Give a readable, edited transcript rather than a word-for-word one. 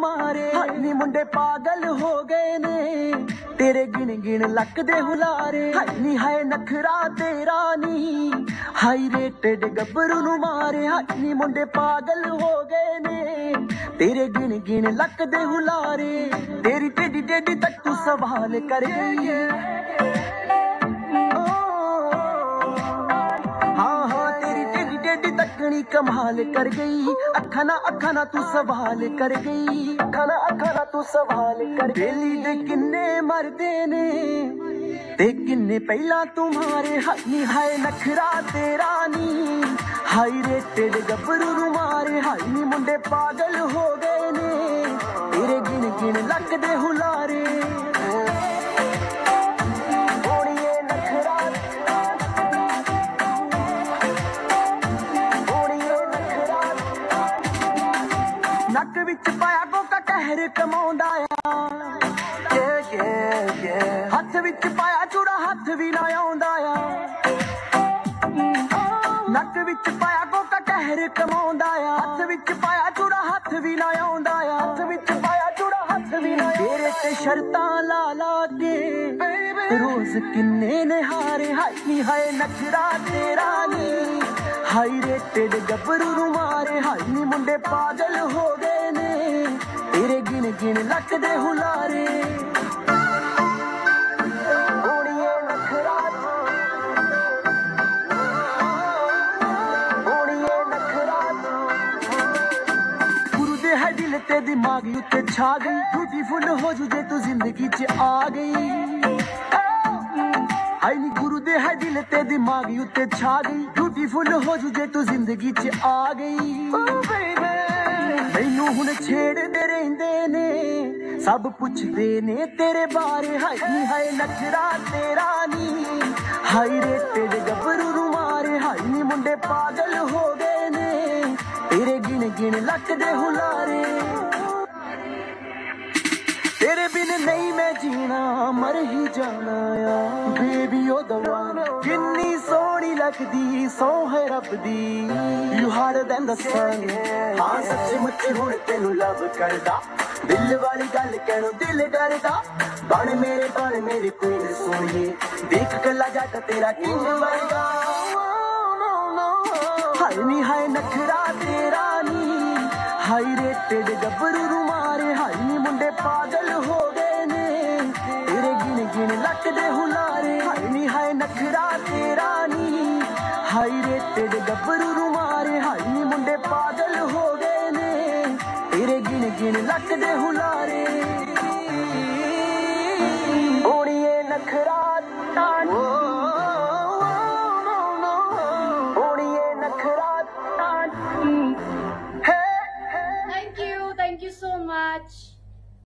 मारे नी मुंडे पागल हो गए ने तेरे गिन गिन लक दे हुलारे नी हाय नखरा तेरा नी हाई रेटेड गब्बरू नू मारे नी मुंडे पागल हो गए ने तेरे गिन गिन लक दे हुलारे तेरी टेडी टेडी तक तू सवाल कर गई कमाल कर गई अखा ना तू सवाल कर गई अखा ना तू सवाल कर बेली दे किन्ने मरदे ने ते किन्ने पहला तुम्हारे हाई हाय नखरा तेरा नी हाई रेटेड गब्बरू नू मारे हाई नी मुंडे पागल हो गए ने तेरे गिन गिन लक दे हुलारे नक विच पाया कोका कहर कमाउंदा हथ विच पाया चूड़ा हथ भी ना आउंदा नक विच पाया कोका कहर कमाउंदा हथ विच पाया चूड़ा हथ भी ना आउंदा हथ विच पाया चूड़ा हथ भी ना तेरे ते शर्तां ला ला के रोज किन्ने ने हारे हाई हाय नखरा तेरा नी हाई रेटेड गब्बरू नू मारे हाई नी मुंडे पागल हो गए ने तेरे गिन गिन लक दे हुलारे गुरु दे है दिल ते दिमाग उत्ते छा गई ब्यूटीफुल हो जू जे तू जिंदगी च आ गई हाई नी गुरु दे है दिल ते दिमाग उत्ते छा गई ब्यूटीफुल हो जू जे तू जिंदगी च आ गई मैनू हुण छेड़दे रहिंदे ने सब पुछदे ने तेरे बारे हाई हाय नखरा तेरा नी हाई रेटेड गब्बरू नू मारे हाई नी मुंडे पागल हो गए ने तेरे गिन गिन लक दे हुलारे तेरे बिन नहीं मैं जीना मर ही जाना या बेबी ओ दवा किन्नी सोहनी लगदी सौ है रब दी you harder than the sun हां सच्ची मुच्ची हुण तेनू लव करदा दिल वाली गल कहणों दिल डरदा बन मेरे क्वीन सोहणीए देख कला जट तेरा किंग वर्गा हाय नी हाय नखरा तेरा नी हाई रेटेड गब्बरू नू मारे हाई नी मुंडे पागल हो गए ने तेरे गिन गिन लक दे हुलारे हाई नी हाय नखरा तेरा नी हाई रेटेड गब्बरू नू मारे हाई नी मुंडे पागल हो गए ने तेरे गिन गिन लक दे हुलारे।